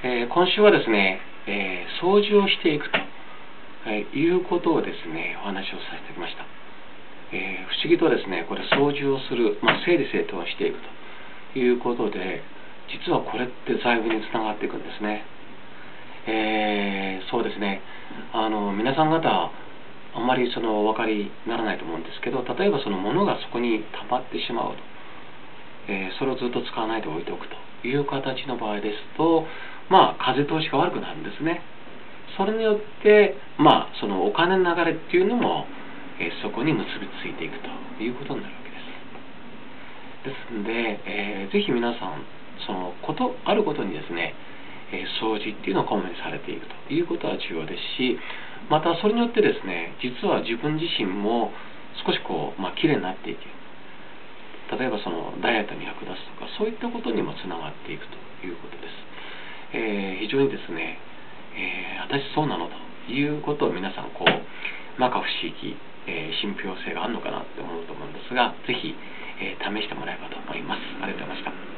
今週はですね、掃除をしていくと、いうことをですね、お話をさせてきました。不思議とですね、これ掃除をする、整理整頓をしていくということで、実はこれって財布につながっていくんですね。そうですね、皆さん方、あんまりお分かりにならないと思うんですけど、例えば物がそこに溜まってしまうと、それをずっと使わないで置いておくという形の場合ですと、風通しが悪くなるんですね。それによって、お金の流れっていうのも、そこに結びついていくということになるわけです。ですので、ぜひ皆さん、あることにですね、掃除っていうのをこまめにされていくということは重要ですし、またそれによってですね、実は自分自身も少しきれいになっていける。例えばダイエットに役立つとか、そういったことにもつながっていくということです。非常にですね、私そうなのということを皆さん摩訶不思議、信憑性があるのかなって思うと思うんですが、ぜひ、試してもらえればと思います。ありがとうございました。